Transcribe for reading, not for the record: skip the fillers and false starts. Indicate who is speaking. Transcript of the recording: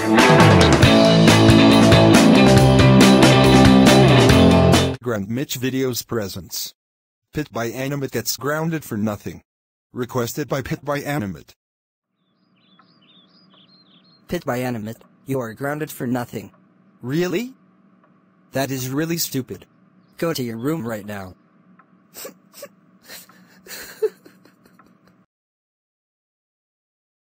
Speaker 1: Grand Mitch Videos presents PitbyeAnimate gets grounded for nothing. Requested by PitbyeAnimate.
Speaker 2: PitbyeAnimate, you are grounded for nothing.
Speaker 1: Really?
Speaker 2: That is really stupid. Go to your room right now.